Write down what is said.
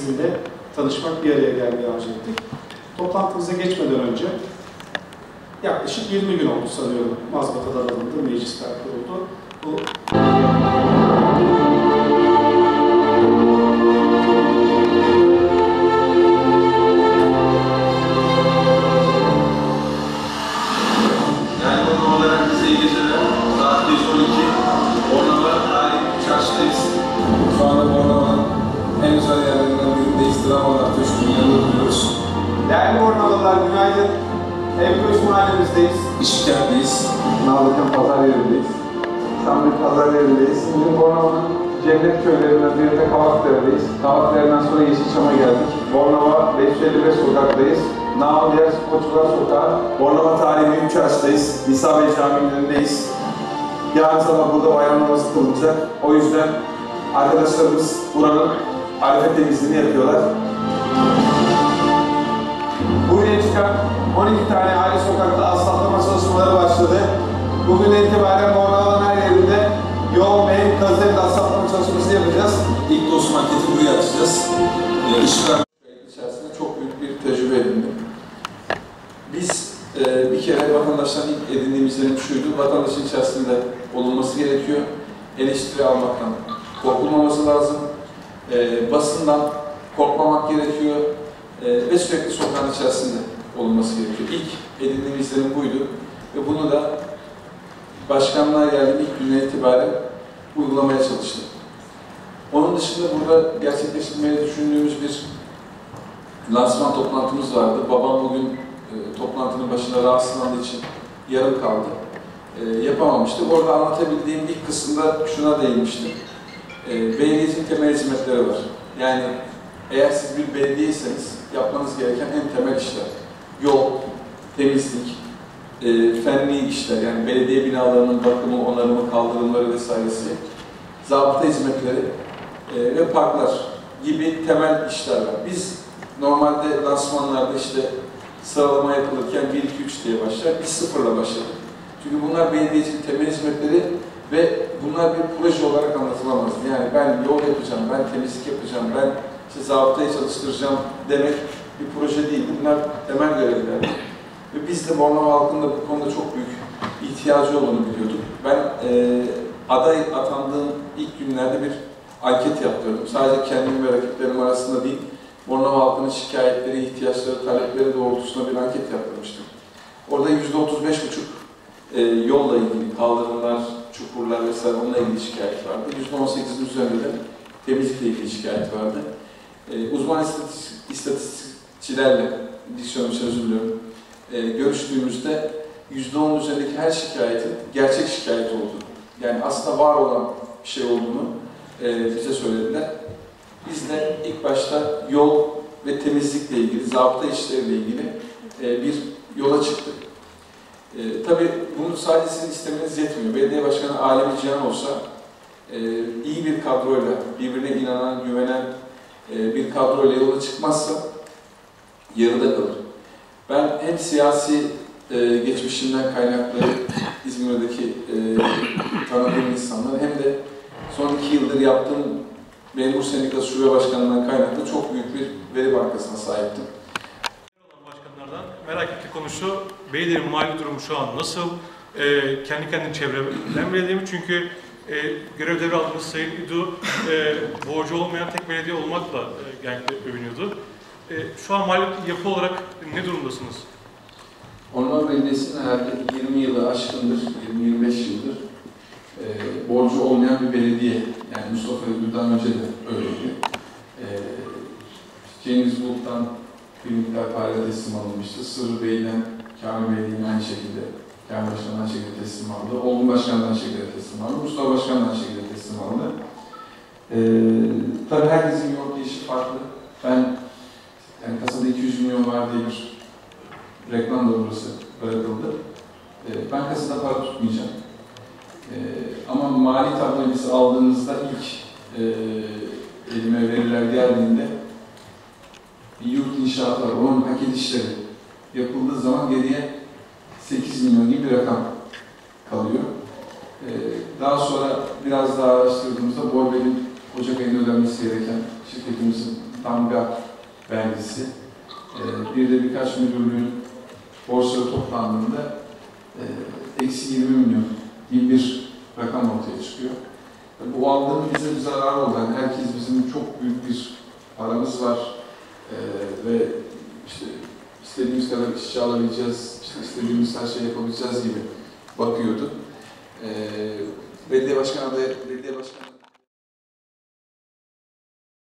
sizinle tanışmak, bir araya gelmeyi arzu ettik. Toplantımıza geçmeden önce yaklaşık 20 gün oldu sanıyorum. Mazbata'da alındı, meclis kuruldu. Bu değerli Bornavalılar, günaydın. Evköz mahallemizdeyiz. İşkent'teyiz. Nallıkan pazar yerindeyiz. İstanbul pazar yerindeyiz. Bugün Bornova'nın cennet köylerinden birinde Kavakdere'deyiz. Kavakdere'den sonra Yeşilçam'a geldik. Bornova 555 sokaktayız. Namı diğer Sporcular Sokağı. Bornova Tarihi Büyük Çarşı'dayız. Nisa Bey Camii'nin önündeyiz. Yarın sabah burada bayram namazı kılınacak. O yüzden arkadaşlarımız buranın arife temizliğini yapıyorlar. Bugün çıkan 12 tane aile sokakta asfaltlama çalışmaları başladı. Bugün itibaren Bornova'nın her yerinde yol, meyil, kazılarıyla asfaltlama çalışması yapacağız. İlk dost marketi buraya açacağız. Işıklar içerisinde çok büyük bir tecrübe edindim. Biz bir kere vatandaştan ilk edindiğimiz izlenim şuydu: vatandaşın içerisinde olunması gerekiyor. Eleştiri almaktan korkulmaması lazım. Basından korkmamak gerekiyor. Ve sürekli sokağın içerisinde olunması gerekiyor. İlk edindiğim izlenim buydu. Ve bunu da başkanlığa geldiğim ilk günden itibaren uygulamaya çalıştım. Onun dışında burada gerçekleştirmeyi düşündüğümüz bir lansman toplantımız vardı. Babam bugün toplantının başında rahatsızlandığı için yarım kaldı. Yapamamıştık. Orada anlatabildiğim ilk kısımda şuna değinmiştim. Belediyecilik temel hizmetleri var. Yani eğer siz bir belediyeyseniz yapmanız gereken en temel işler: yol, temizlik, fenli işler, yani belediye binalarının bakımı, onarımı, kaldırımları vesairesi, zabıta hizmetleri ve parklar gibi temel işler var. Biz normalde lansmanlarda işte sıralama yapılırken 1, 2, 3 diye başlar, biz 0'la başladık. Çünkü bunlar belediyecilik temel hizmetleri ve bunlar bir proje olarak anlatılamaz. Yani ben yol yapacağım, ben temizlik yapacağım, ben işte zabıtayı çalıştıracağım demek bir proje değil. Bunlar temel görevler. Ve biz de Bornova halkının da bu konuda çok büyük ihtiyacı olduğunu biliyorduk. Ben aday atandığım ilk günlerde bir anket yaptırdım. Sadece kendim ve rakiplerim arasında değil, Bornova halkının şikayetleri, ihtiyaçları, talepleri doğrultusunda bir anket yaptırmıştım. Orada %35,5 yolla ilgili, kaldırımlar, çukurlar vesaire onunla ilgili şikayet vardı. %18'in üzerinde de temizlikle ilgili şikayet vardı. Uzman istatistikçilerle, diksiyonum için özür diliyorum, görüştüğümüzde %10'un üzerindeki her şikayetin gerçek şikayet olduğunu, yani aslında var olan bir şey olduğunu bize söylediler. Biz de ilk başta yol ve temizlikle ilgili, zabıta işleriyle ilgili bir yola çıktık. Tabii bunu sadece sizin istemeniz yetmiyor. Belediye Başkanı alemi cihan olsa, iyi bir kadroyla, birbirine inanan, güvenen bir kadroyla yola çıkmazsa yarıda kalır. Ben hem siyasi geçmişimden kaynaklı İzmir'deki tanıdığım insanlar hem de son 2 yıldır yaptığım Memur Sendikası Şube Başkanlığı'ndan kaynaklı çok büyük bir veri bankasına sahiptim. Başkanlardan merak ettiği konu şu: belediyenin mali durumu şu an nasıl? Kendi kendini çevrilen belediye mi? Çünkü görev devraldığımız Sayın İdu borcu olmayan tek belediye olmakla genellikle övünüyordu. Şu an mali yapı olarak ne durumdasınız? Bornova Belediyesi'nin herhalde 20 yılı aşkındır, 20-25 yıldır borcu olmayan bir belediye. Yani Mustafa İdu'dan önce de öyleydi. Cengiz Bulut'tan bir miktar parayla teslim alınmıştı. Sırrı Bey'den, Kamil Bey'den aynı şekilde, Kamil Başkan'dan aynı şekilde teslim aldı. Olgun Başkan'dan aynı şekilde teslim aldı. Mustafa Başkan'dan aynı şekilde teslim aldı. Tabii herkesin yorduğu işi farklı. Ben yani kasada 200 milyon var diye bir reklam da burası bırakıldı. Ben kasada para tutmayacağım. Ama mali tabloyu biz aldığımızda ilk elime veriler geldiğinde bir yurt inşaatı var, onun paket işleri yapıldığı zaman geriye 8 milyon gibi bir rakam kalıyor. Daha sonra biraz daha araştırdığımızda Borbe'nin Ocak ayında ödenmesi gereken şirketimizin damga vergisi, bir de birkaç müdürlüğün borsada toplandığında eksi 20 milyon gibi bir rakam ortaya çıkıyor. Bu aldığım bize bir zarar oldu. Yani herkes bizim çok büyük bir paramız var ve işte istediğimiz kadar işçi alabileceğiz, işte istediğimiz her şeyi yapabileceğiz gibi bakıyordu. Belediye başkanı